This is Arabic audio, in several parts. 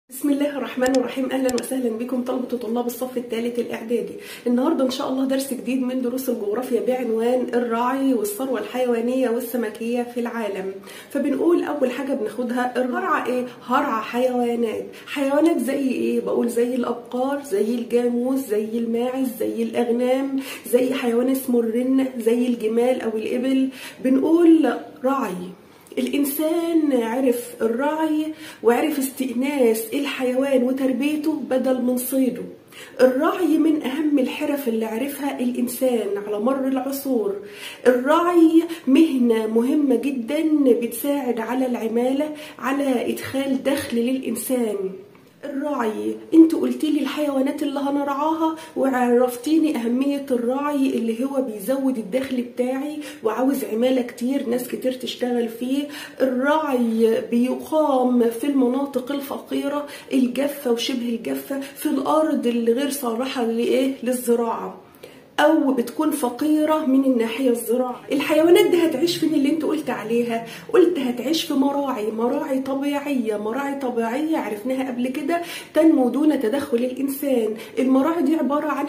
بسم الله الرحمن الرحيم. اهلا وسهلا بكم طلبه وطلاب الصف الثالث الاعدادي. النهارده ان شاء الله درس جديد من دروس الجغرافيا بعنوان الراعي والثروه الحيوانيه والسمكيه في العالم. فبنقول اول حاجه بناخدها الرعى ايه؟ هرعى حيوانات. حيوانات زي ايه؟ بقول زي الابقار، زي الجاموس، زي الماعز، زي الاغنام، زي حيوان اسمه الرنه، زي الجمال او الابل. بنقول رعي. الإنسان عرف الرعي وعرف استئناس الحيوان وتربيته بدل من صيده. الرعي من أهم الحرف اللي عرفها الإنسان على مر العصور. الرعي مهنة مهمة جدا بتساعد على العمالة، على إدخال دخل للإنسان. الرعي، انت قلتي لي الحيوانات اللي هنرعاها وعرفتيني اهمية الرعي اللي هو بيزود الدخل بتاعي وعاوز عمالة كتير، ناس كتير تشتغل فيه. الرعي بيقام في المناطق الفقيرة الجافة وشبه الجافة، في الارض اللي غير صالحة للزراعة او بتكون فقيره من الناحيه الزراعيه. الحيوانات دي هتعيش فين اللي انت قلت عليها؟ قلت هتعيش في مراعي طبيعيه. مراعي طبيعيه عرفناها قبل كده، تنمو دون تدخل الانسان. المراعي دي عباره عن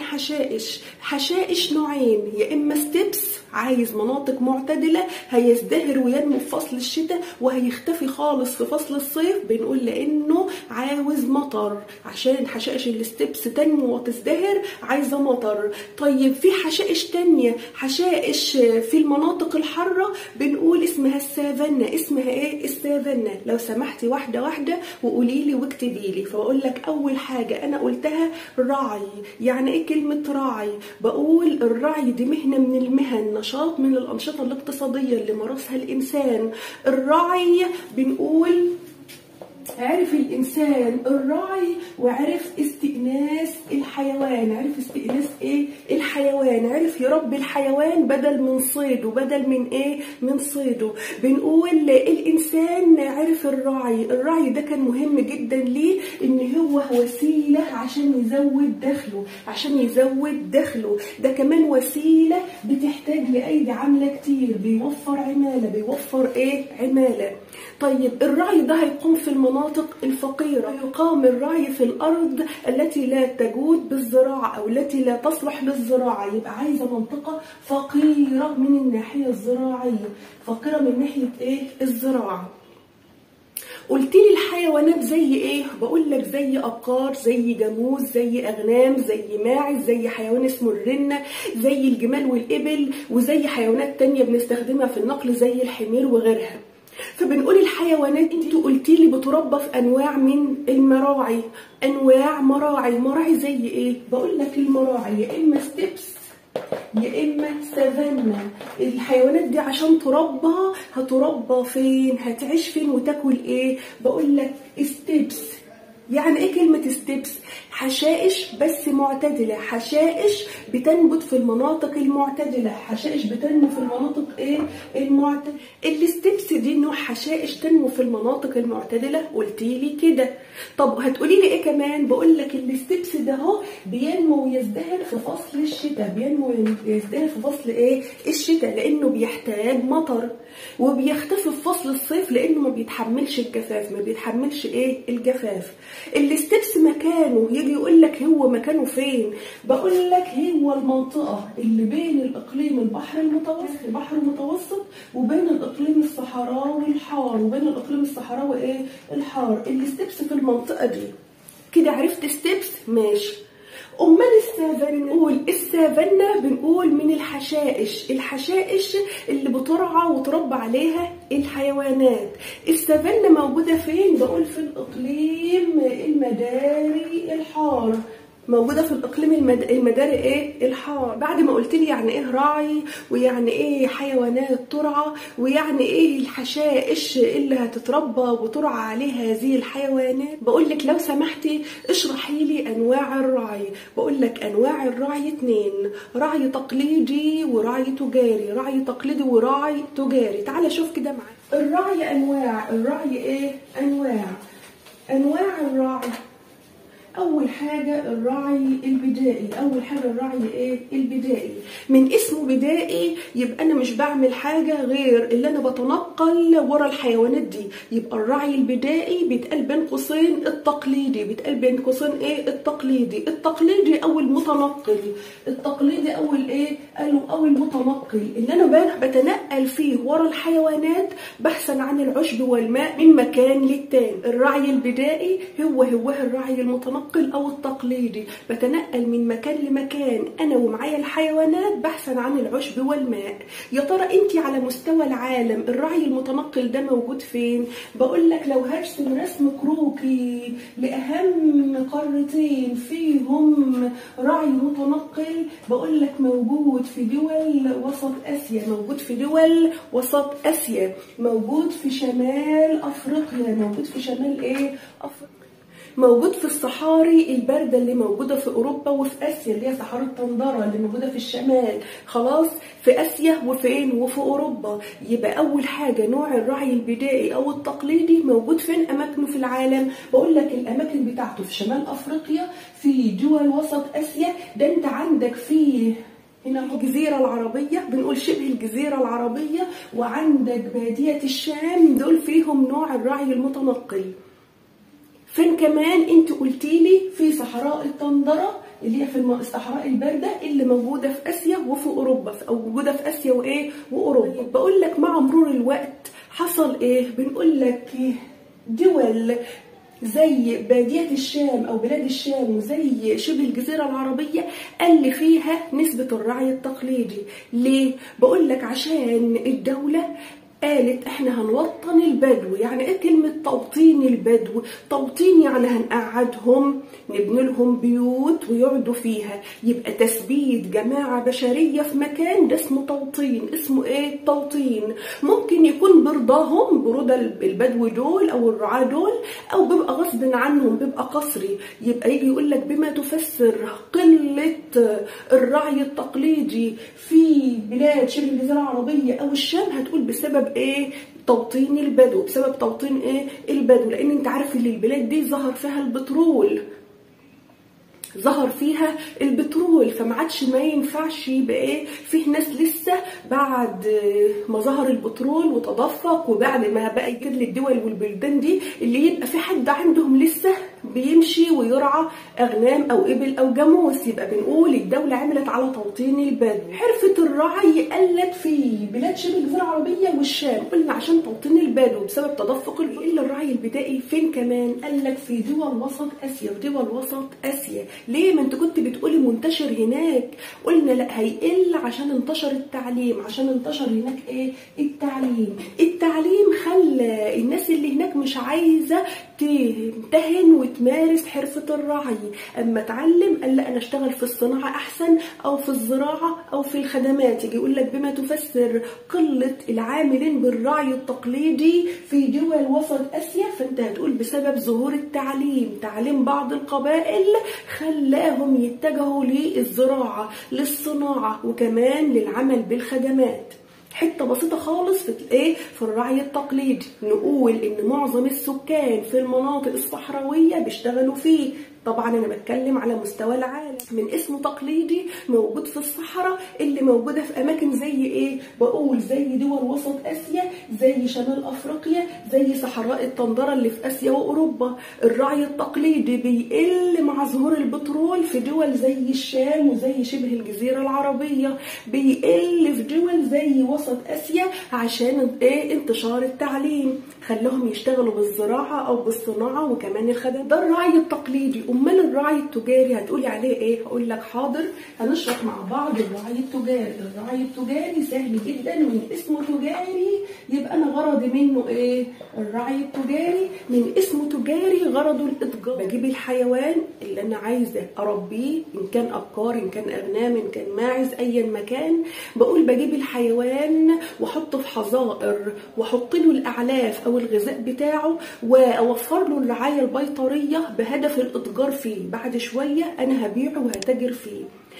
حشائش نوعين، يا اما ستيبس عايز مناطق معتدله هيزدهر وينمو في فصل الشتاء وهيختفي خالص في فصل الصيف، بنقول لانه عاوز مطر. عشان حشائش الستيبس تنمو وتزدهر عايزه مطر. طيب في حشائش تانية، حشائش في المناطق الحارة بنقول اسمها السافانا. اسمها ايه السافانا؟ لو سمحتي واحدة واحدة وقولي لي واكتبي لي. فبقول لك اول حاجة انا قلتها راعي. يعني ايه كلمة راعي؟ بقول الرعي دي مهنة من المهن، نشاط من الانشطة الاقتصادية اللي مارسها الانسان. الرعي بنقول عرف الإنسان الراعي وعرف استئناس الحيوان. عرف استئناس إيه؟ الحيوان. عرف يربي الحيوان بدل من صيده. بدل من إيه؟ من صيده. بنقول الإنسان عرف الراعي. الراعي ده كان مهم جدا ليه؟ إن هو وسيلة عشان يزود دخله. ده كمان وسيلة بتحتاج لأيدي عاملة كتير، بيوفر عمالة. بيوفر إيه؟ عمالة. طيب الرعي ده هيقوم في المناطق الفقيرة. يقام الرعي في الأرض التي لا تجود بالزراعة أو التي لا تصلح للزراعة. يبقى عايزة منطقة فقيرة من الناحية الزراعية، فقيرة من ناحية إيه؟ الزراعة. قلت لي الحيوانات زي ايه؟ بقول لك زي ابقار، زي جاموس، زي اغنام، زي ماعز، زي حيوان اسمه الرنه، زي الجمال والابل، وزي حيوانات تانية بنستخدمها في النقل زي الحمير وغيرها. فبنقول الحيوانات انت قلتي لي بتربى في انواع من المراعي. انواع مراعي زي ايه؟ بقول لك المراعي يا اما ستيبس يا اما سافانا. الحيوانات دي عشان تربى هتربى فين؟ هتعيش فين وتاكل ايه؟ بقول لك ستيبس. يعني ايه كلمة ستيبس؟ حشائش بس معتدلة. حشائش بتنبت في المناطق المعتدلة. حشائش بتنمو في المناطق ايه؟ المعتدلة. الستيبس دي نوع حشائش تنمو في المناطق المعتدلة. قلتيلي كده. طب هتقولي لي ايه كمان؟ بقول لك الستيبس ده اهو بينمو ويزدهر في فصل الشتاء. بينمو ويزدهر في فصل ايه؟ الشتاء، لانه بيحتاج مطر. وبيختفي في فصل الصيف لانه ما بيتحملش الجفاف. ما بيتحملش ايه؟ الجفاف. الستيبس مكانه، يجي يقول لك هو مكانه فين؟ بقول لك هو المنطقه اللي بين الاقليم البحر المتوسط وبين الاقليم الصحراوي الحار. وبين الاقليم الصحراوي ايه؟ الحار. الستيبس في المنطقه دي. كده عرفت ستيبس؟ ماشي. امال السافانا بنقول من الحشائش اللي بترعى وتربى عليها الحيوانات. السافانا موجوده فين؟ بقول في الاقليم المداري الحار. موجوده في الاقليم المداري ايه؟ الحار. بعد ما قلت لي يعني ايه راعي ويعني ايه حيوانات ترعى ويعني ايه الحشائش اللي هتتربى وترعى عليها هذه الحيوانات، بقول لك لو سمحتي اشرحي لي انواع الرعي. بقول لك انواع الرعي 2، رعي تقليدي ورعي تجاري. رعي تقليدي ورعي تجاري. تعالى شوف كده معايا. الرعي انواع. الرعي ايه؟ انواع الرعي. اول حاجه الراعي البدائي. اول حاجه الراعي ايه؟ البدائي. من اسمه بدائي يبقى انا مش بعمل حاجه غير اللي انا بتنقل ورا الحيوانات دي. يبقى الراعي البدائي بيتقال بين قوسين التقليدي. بيتقال بين قوسين ايه؟ التقليدي. التقليدي او المتنقل. التقليدي او الايه؟ قالوا او المتنقل، اللي انا بتنقل فيه ورا الحيوانات بحثا عن العشب والماء من مكان للتاني. الراعي البدائي هو الراعي المتنقل او التقليدي، بتنقل من مكان لمكان انا ومعايا الحيوانات بحثا عن العشب والماء. يا ترى انت على مستوى العالم الراعي المتنقل ده موجود فين؟ بقول لك لو هرسم رسم كروكي لاهم قارتين فيهم راعي متنقل، بقول لك موجود في دول وسط اسيا، موجود في دول وسط اسيا، موجود في شمال افريقيا، موجود في شمال ايه؟ افريقيا، موجود في الصحاري البارده اللي موجوده في اوروبا وفي اسيا، اللي هي صحاري الطندره اللي موجوده في الشمال، خلاص، في اسيا وفين؟ وفي اوروبا. يبقى اول حاجه نوع الراعي البدائي او التقليدي موجود فين اماكنه في العالم؟ بقول لك الاماكن بتاعته في شمال افريقيا، في دول وسط اسيا. ده انت عندك فيه هنا الجزيرة العربية، بنقول شبه الجزيرة العربية، وعندك بادية الشام، دول فيهم نوع الراعي المتنقل. فين كمان؟ انت قلتيلي في صحراء الطندرة اللي هي في الصحراء الباردة اللي موجودة في اسيا وفي اوروبا، او موجودة في اسيا وايه؟ واوروبا. بقول لك مع مرور الوقت حصل ايه؟ بنقول لك دول زي بادية الشام أو بلاد الشام وزي شبه الجزيرة العربية قل فيها نسبة الرعي التقليدي. ليه؟ بقول لك عشان الدولة قالت احنا هنوطن البدو. يعني ايه كلمة توطين البدو؟ توطين يعني هنقعدهم، نبني لهم بيوت ويقعدوا فيها، يبقى تثبيت جماعة بشرية في مكان، ده اسمه توطين. اسمه ايه؟ توطين. ممكن يكون برضاهم، برضا البدو دول او الرعاة دول، او بيبقى غصب عنهم، بيبقى قسري. يبقى يجي يقول لك بما تفسر قلة الرعي التقليدي في بلاد شبه الجزيرة العربية او الشام، هتقول بسبب ايه؟ توطين البدو. بسبب توطين ايه؟ البدو. لان انت عارف ان البلاد دي ظهر فيها البترول، ظهر فيها البترول، فما عادش ما ينفعش يبقى ايه؟ فيه ناس لسه بعد ما ظهر البترول وتدفق وبعد ما بقى كده الدول والبلدان دي اللي يبقى في حد عندهم لسه بيمشي ويرعى اغنام او ابل او جاموس. يبقى بنقول الدوله عملت على توطين البدو. حرفه الرعي قلت في بلاد شبه الجزيره العربيه والشام، قلنا عشان توطين البدو بسبب تدفق الا الرعي البدائي فين كمان؟ قال لك في دول وسط اسيا. في دول وسط اسيا ليه؟ ما انت كنت بتقولي منتشر هناك. قلنا لا هيقل عشان انتشر التعليم. عشان انتشر هناك ايه؟ التعليم. التعليم خلى الناس اللي هناك مش عايزه تمتهن وتمارس حرفه الرعي. اما اتعلم قال لا انا اشتغل في الصناعه احسن، او في الزراعه، او في الخدمات. يجي يقول لك بما تفسر قله العاملين بالرعي التقليدي في دول وسط اسيا، فانت هتقول بسبب ظهور التعليم. تعليم بعض القبائل خلاهم يتجهوا للزراعه، للصناعه، وكمان للعمل بالخدمات. حته بسيطه خالص في ايه؟ في الرعي التقليدي. نقول ان معظم السكان في المناطق الصحراويه بيشتغلوا فيه. طبعا انا بتكلم على مستوى العالم. من اسمه تقليدي موجود في الصحراء اللي موجوده في اماكن زي ايه؟ بقول زي دول وسط اسيا، زي شمال افريقيا، زي صحراء الطندره اللي في اسيا واوروبا. الرعي التقليدي بيقل مع ظهور البترول في دول زي الشام وزي شبه الجزيره العربيه. بيقل في دول زي وسط اسيا عشان ايه؟ انتشار التعليم، خلاهم يشتغلوا بالزراعه او بالصناعه وكمان الخدمات. ده الرعي التقليدي. امال الرعي التجاري هتقولي عليه ايه؟ هقول لك حاضر، هنشرح مع بعض الرعي التجاري. الرعي التجاري سهل جدا، من اسمه تجاري يبقى انا غرضي منه ايه؟ الرعي التجاري من اسمه تجاري غرضه الاتجار. بجيب الحيوان اللي انا عايزه اربيه، ان كان ابقار، ان كان اغنام، ان كان ماعز، ايا مكان. بقول بجيب الحيوان واحطه في حظائر واحط له الاعلاف او الغذاء بتاعه واوفر له الرعايه البيطريه بهدف الاتجار فيه. بعد شويه انا هبيعه وهتاجر فيه.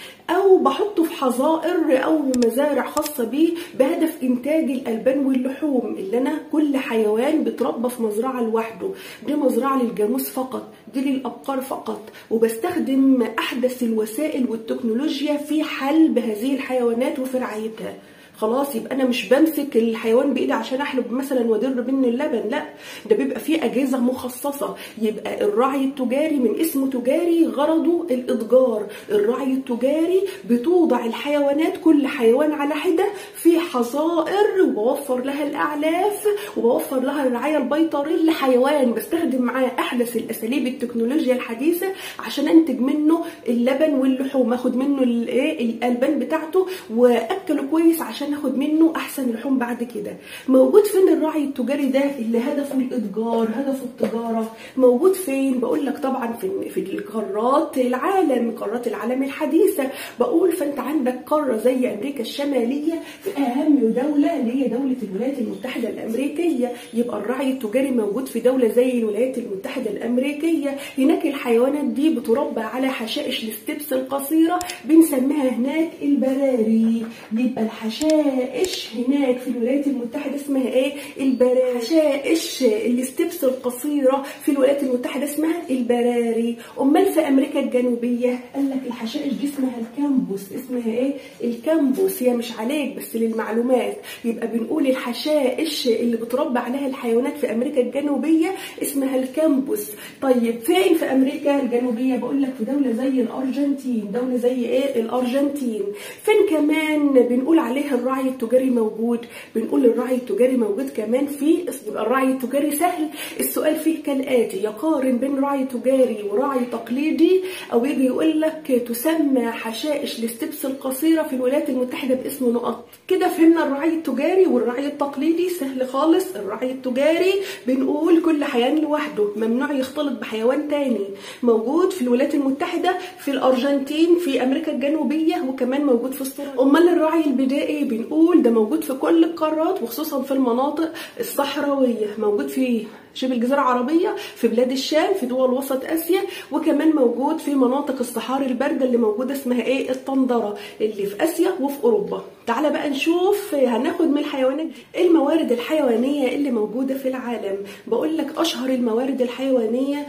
او بحطه في حظائر او مزارع خاصه بيه بهدف انتاج الالبان واللحوم، اللي انا كل حيوان بيتربى في مزرعه لوحده. دي مزرعه للجاموس فقط، دي للابقار فقط، وبستخدم احدث الوسائل والتكنولوجيا في حلب هذه الحيوانات وفي رعايتها. خلاص، يبقى انا مش بمسك الحيوان بايدي عشان احلب مثلا وادر منه اللبن، لا، ده بيبقى فيه اجهزه مخصصه. يبقى الرعي التجاري من اسمه تجاري غرضه الاتجار. الرعي التجاري بتوضع الحيوانات كل حيوان على حده في حظائر، وبوفر لها الاعلاف وبوفر لها الرعايه البيطريه لحيوان، بستخدم معاه احدث الاساليب التكنولوجيا الحديثه عشان انتج منه اللبن واللحوم، اخد منه الالبان بتاعته واكله كويس عشان ناخد منه احسن لحوم بعد كده. موجود فين الرعي التجاري ده اللي هدفه الاتجار، هدفه التجاره؟ موجود فين؟ بقول لك طبعا في القارات العالم، قارات العالم الحديثه. بقول فانت عندك قاره زي امريكا الشماليه، في اهم دوله اللي هي دوله الولايات المتحده الامريكيه، يبقى الرعي التجاري موجود في دوله زي الولايات المتحده الامريكيه. هناك الحيوانات دي بتربى على حشائش الستبس القصيره، بنسميها هناك البراري. يبقى الحشائش هناك في الولايات المتحده اسمها ايه؟ البراري. حشائش الستبس القصيره في الولايات المتحده اسمها البراري. امال في امريكا الجنوبيه قال لك الحشائش دي اسمها الكامبوس. اسمها ايه؟ الكامبوس. هي مش عليك بس للمعلومات. يبقى بنقول الحشائش اللي بتربى عليها الحيوانات في امريكا الجنوبيه اسمها الكامبوس. طيب فين في امريكا الجنوبيه؟ بقول لك في دوله زي الارجنتين. دوله زي ايه؟ الارجنتين. فين كمان بنقول عليها الرعي التجاري موجود؟ بنقول الرعي التجاري موجود كمان في، يبقى الرعي التجاري سهل. السؤال فيه كالاتي: يقارن بين رعي تجاري ورعي تقليدي، او يجي يقول لك تسمى حشائش الستبس القصيره في الولايات المتحده باسم نقط. كده فهمنا الرعي التجاري والرعي التقليدي. سهل خالص. الرعي التجاري بنقول كل حيوان لوحده، ممنوع يختلط بحيوان تاني. موجود في الولايات المتحده، في الارجنتين، في امريكا الجنوبيه، وكمان موجود في استراليا. امال الرعي البدائي بنقول ده موجود في كل القارات وخصوصا في المناطق الصحراويه. موجود في شبه الجزيرة العربية، في بلاد الشام، في دول وسط آسيا، وكمان موجود في مناطق الصحاري الباردة اللي موجودة اسمها ايه؟ الطندرة، اللي في آسيا وفي أوروبا. تعالى بقى نشوف هناخد من الحيوانات الموارد الحيوانية اللي موجودة في العالم. بقول لك أشهر الموارد الحيوانية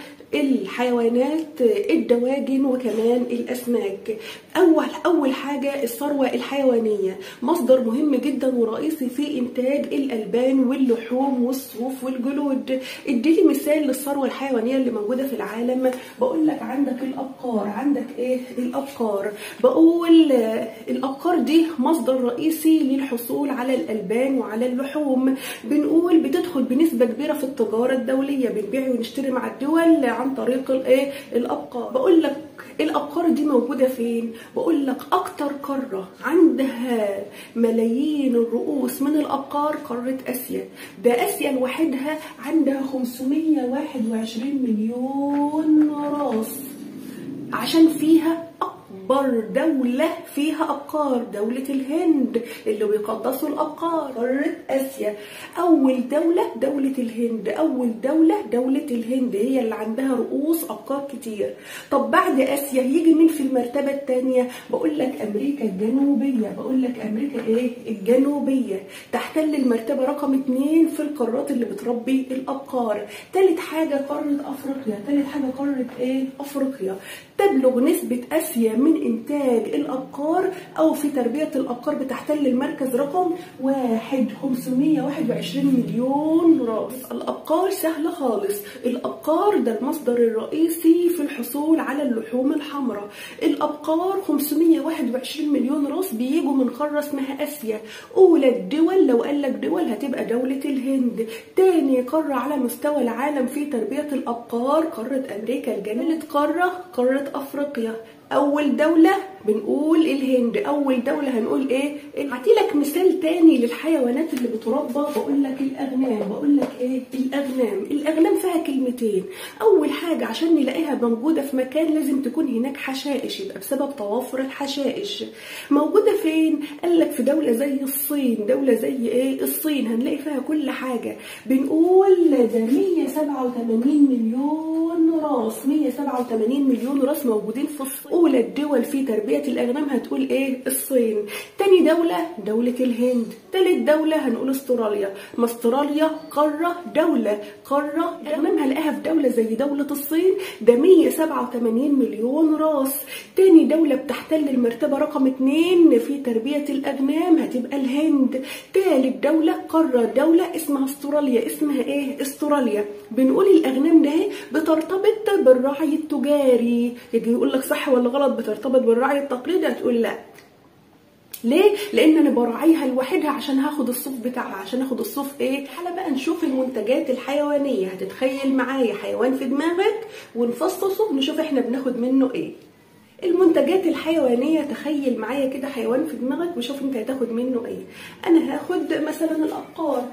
الحيوانات، الدواجن، وكمان الأسماك. أول حاجة الثروة الحيوانية، مصدر مهم جدا ورئيسي في إنتاج الألبان واللحوم والصوف والجلود. اديلي مثال للثروة الحيوانية اللي موجودة في العالم. بقول لك عندك الأبقار. عندك إيه؟ الأبقار. بقول الأبقار دي مصدر رئيسي للحصول على الألبان وعلى اللحوم. بنقول بتدخل بنسبة كبيرة في التجارة الدولية، بنبيع ونشتري مع الدول عن طريق الايه؟ الأبقار. بقول لك الأبقار دي موجودة فين؟ بقول لك أكتر قارة عندها ملايين الرؤوس من الأبقار قارة آسيا. ده آسيا لوحدها عندها 521 مليون راس، عشان فيها أكبر دولة فيها أبقار، دولة الهند اللي بيقدسوا الأبقار. قارة آسيا أول دولة دولة الهند. أول دولة دولة الهند هي اللي عندها رؤوس أبقار كتير. طب بعد آسيا يجي مين في المرتبة الثانية؟ بقول لك أمريكا الجنوبية. بقول لك أمريكا إيه؟ الجنوبية تحتل المرتبة رقم 2 في القارات اللي بتربي الأبقار. ثالث حاجة قارة أفريقيا. ثالث حاجة قارة إيه؟ أفريقيا. تبلغ نسبة آسيا من إنتاج الأبقار أو في تربية الأبقار بتحتل المركز رقم 1. 521 مليون راس. الأبقار سهلة خالص. الأبقار ده المصدر الرئيسي في الحصول على اللحوم الحمراء. الأبقار 521 مليون راس بيجوا من قارة اسمها آسيا. أولى الدول لو قال لك دول هتبقى دولة الهند. تاني قارة على مستوى العالم في تربية الأبقار قارة أمريكا الجنوبية. قارة أفريقيا. أول دولة بنقول الهند. أول دولة هنقول إيه؟ هعطيلك مثال تاني للحيوانات اللي بتربى. بقول لك الأغنام. بقول لك إيه؟ الأغنام. الأغنام فيها كلمتين. أول حاجة عشان نلاقيها موجودة في مكان لازم تكون هناك حشائش، يبقى بسبب توافر الحشائش. موجودة فين؟ قال لك في دولة زي الصين. دولة زي إيه؟ الصين. هنلاقي فيها كل حاجة. بنقول ده 187 مليون راس. 187 مليون راس موجودين في الصين. أولى الدول في تربية تربية الأغنام هتقول إيه؟ الصين. تاني دولة دولة الهند. تالت دولة هنقول استراليا. ما استراليا قارة دولة، قارة الأغنام هلاقيها في دولة زي دولة الصين، ده 187 مليون راس. تاني دولة بتحتل المرتبة رقم 2 في تربية الأغنام هتبقى الهند. تالت دولة قارة دولة اسمها استراليا. اسمها ايه؟ استراليا. بنقول الأغنام ده بترتبط بالرعي التجاري. يجي يقول لك صح ولا غلط؟ بترتبط بالرعي التقليدي؟ هتقول لا. ليه؟ لان انا براعيها لوحدها عشان هاخد الصوف بتاعها. عشان اخد الصوف ايه؟ تعالى بقى نشوف المنتجات الحيوانيه. هتتخيل معايا حيوان في دماغك ونفصصه نشوف احنا بناخد منه ايه. المنتجات الحيوانيه، تخيل معايا كده حيوان في دماغك وشوف انت هتاخد منه ايه. انا هاخد مثلا الابقار،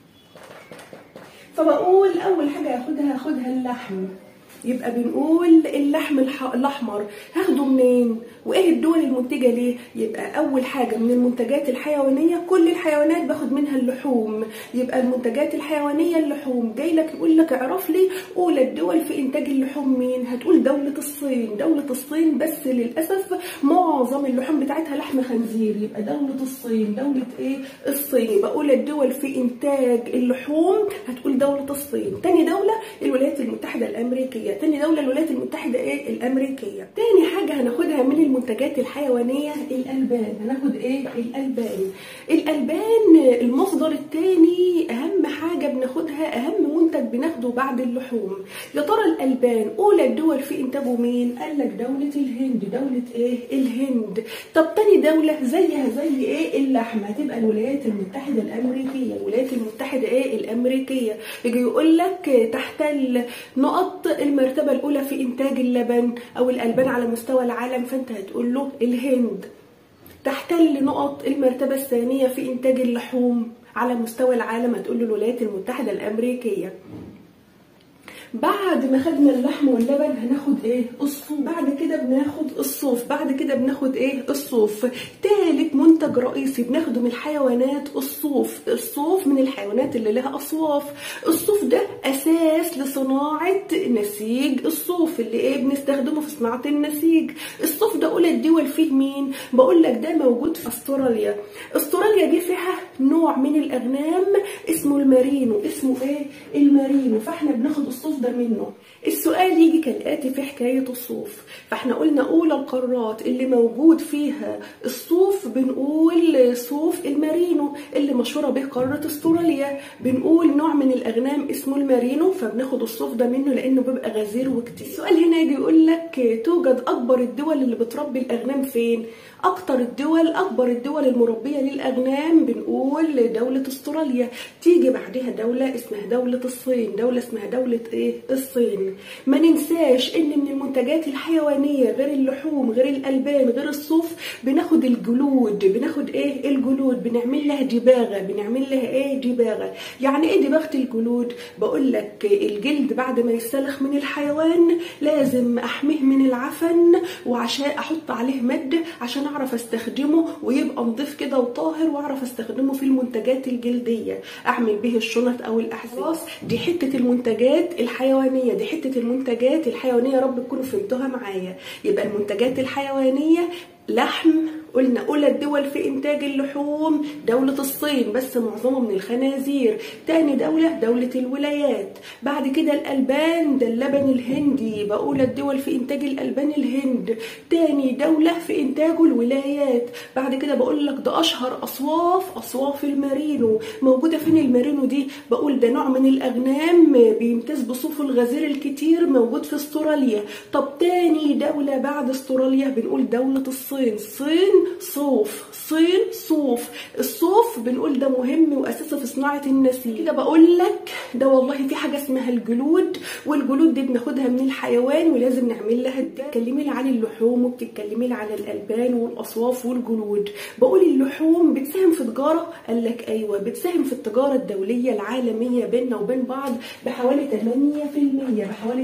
فبقول اول حاجه هاخدها اللحم. يبقى بنقول اللحم الاحمر هاخده منين؟ وايه الدول المنتجه ليه؟ يبقى اول حاجه من المنتجات الحيوانيه، كل الحيوانات باخد منها اللحوم. يبقى المنتجات الحيوانيه اللحوم. جاي لك يقول لك اعرف لي اولى الدول في انتاج اللحوم مين؟ هتقول دوله الصين. دوله الصين، بس للاسف معظم اللحوم بتاعتها لحم خنزير. يبقى دوله الصين. دوله ايه؟ الصين. يبقى اولى الدول في انتاج اللحوم هتقول دوله الصين. تاني دوله الولايات المتحده الامريكيه. تاني دولة الولايات المتحدة ايه؟ الامريكية. تاني حاجة هناخدها من المنتجات الحيوانية الالبان. هناخد ايه؟ الالبان. الالبان المصدر التاني، اهم حاجة بناخدها، اهم منتج بناخده بعد اللحوم. يا ترى الالبان اولى الدول في انتاجه مين؟ قال لك دولة الهند. دولة ايه؟ الهند. طب تاني دولة زيها زي ايه؟ اللحم هتبقى الولايات المتحدة الامريكية. الولايات المتحدة ايه؟ الامريكية. يجي يقول لك تحتل نقط المرتبة الأولى في إنتاج اللبن أو الألبان على مستوى العالم، فأنت هتقول له الهند. تحتل نقط المرتبة الثانية في إنتاج اللحوم على مستوى العالم، هتقول له الولايات المتحدة الأمريكية. بعد ما خدنا اللحم واللبن هناخد ايه؟ الصوف. بعد كده بناخد الصوف. بعد كده بناخد ايه؟ الصوف. تالت منتج رئيسي بناخده من الحيوانات الصوف. الصوف من الحيوانات اللي لها اصواف. الصوف ده اساس لصناعة نسيج الصوف اللي ايه؟ بنستخدمه في صناعة النسيج. الصوف ده اولى الدول فيه مين؟ بقول لك ده موجود في استراليا. استراليا دي فيها نوع من الاغنام اسمه المارينو. اسمه ايه؟ المارينو. فاحنا بناخد الصوف ده منه. السؤال يجي كالآتي في حكاية الصوف. فاحنا قلنا أولى القارات اللي موجود فيها الصوف بنقول صوف المارينو اللي مشهورة به قارة استراليا. بنقول نوع من الأغنام اسمه المارينو، فبناخد الصوف ده منه لأنه بيبقى غزير وكتير. السؤال هنا يجي يقول لك توجد أكبر الدول اللي بتربي الأغنام فين؟ أكبر الدول المربية للأغنام بنقول دولة استراليا. تيجي بعدها دولة اسمها دولة الصين. دولة اسمها دولة ايه؟ الصين. ما ننساش ان من المنتجات الحيوانية غير اللحوم غير الألبان غير الصوف بناخد الجلود. بناخد ايه؟ الجلود. بنعمل لها دباغة. بنعمل لها ايه؟ دباغة. يعني ايه دباغة الجلود؟ بقول لك الجلد بعد ما يستلخ من الحيوان لازم احميه من العفن، وعشان احط عليه مادة عشان اعرف استخدمه ويبقى نضيف كده وطاهر، واعرف استخدمه في المنتجات الجلدية، اعمل به الشنط او الاحذية. دي حتة المنتجات الحيوانية. دي حتة المنتجات الحيوانية. يا رب تكونوا فهمتوها معايا. يبقى المنتجات الحيوانية لحم. قلنا أولى الدول في إنتاج اللحوم دولة الصين بس معظمها من الخنازير. تاني دولة دولة الولايات. بعد كده الألبان ده اللبن الهندي. يبقى أولى الدول في إنتاج الألبان الهند. تاني دولة في إنتاجه الولايات. بعد كده بقول لك ده أشهر أصواف المارينو. موجودة فين المارينو دي؟ بقول ده نوع من الأغنام بيمتاز بصوفه الغزير الكتير، موجود في استراليا. طب تاني دولة بعد استراليا بنقول دولة الصين. صوف. الصوف بنقول ده مهم واساسي في صناعه النسيج. كده بقول لك ده والله في حاجه اسمها الجلود، والجلود دي بناخدها من الحيوان ولازم نعمل لها. بتتكلمي لي عن اللحوم وبتتكلمي لي عن الالبان والاصواف والجلود. بقول اللحوم بتساهم في تجاره. قال لك ايوه بتساهم في التجاره الدوليه العالميه بيننا وبين بعض بحوالي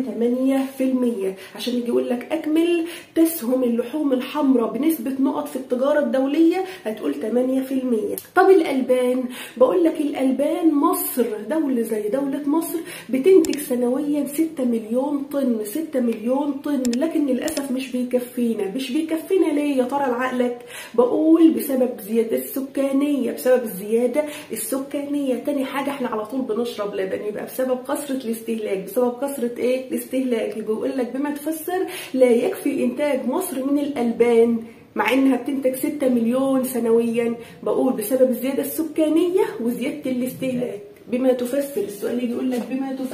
8%. عشان يجي يقول لك اكمل. تسهم اللحوم الحمراء بنسبه نقط في التجارة الدولية هتقول 8%. طب الألبان، بقول لك الألبان مصر دولة زي دولة مصر بتنتج سنويا 6 مليون طن، 6 مليون طن، لكن للأسف مش بيكفينا. مش بيكفينا ليه يا ترى لعقلك؟ بقول بسبب الزيادة السكانية، بسبب الزيادة السكانية. تاني حاجة احنا على طول بنشرب لبن، يبقى بسبب كثرة الاستهلاك. بسبب كثرة ايه؟ الاستهلاك. يبقى يقول لك بما تفسر لا يكفي انتاج مصر من الألبان مع انها بتنتج 6 مليون سنويا. بقول بسبب الزيادة السكانية وزيادة الاستهلاك. بما تفسر، السؤال يجي يقول لك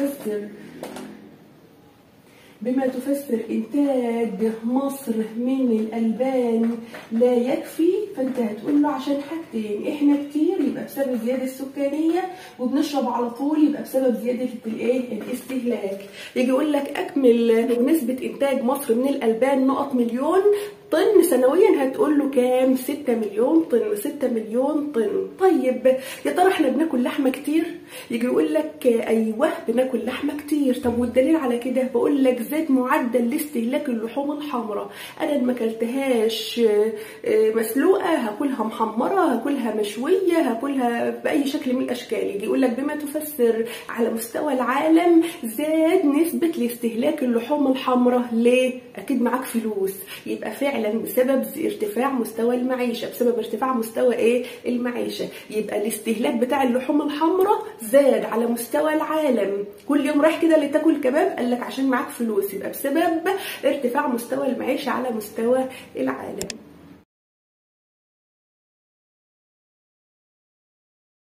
بما تفسر إنتاج مصر من الألبان لا يكفي. فأنت هتقول له عشان حاجتين، إحنا كتير يبقى بسبب الزيادة السكانية، وبنشرب على طول يبقى بسبب زيادة الاستهلاك. يجي يقول لك أكمل نسبة إنتاج مصر من الألبان نقط مليون طن سنويا، هتقول له كام؟ 6 مليون طن، 6 مليون طن. طيب يا ترى احنا بناكل لحمه كتير؟ يجي يقول لك ايوه بناكل لحمه كتير. طب والدليل على كده؟ بقول لك زاد معدل لاستهلاك اللحوم الحمراء. انا ما اكلتهاش مسلوقه، هاكلها محمره، هاكلها مشويه، هاكلها باي شكل من الاشكال. يجي يقول لك بما تفسر على مستوى العالم زاد نسبه لاستهلاك اللحوم الحمراء. ليه؟ اكيد معاك فلوس، يبقى فعلا بسبب ارتفاع مستوى المعيشه، بسبب ارتفاع مستوى ايه؟ المعيشه. يبقى الاستهلاك بتاع اللحوم الحمراء زاد على مستوى العالم. كل يوم رايح كده اللي تاكل كباب، قال لك عشان معاك فلوس، يبقى بسبب ارتفاع مستوى المعيشه على مستوى العالم.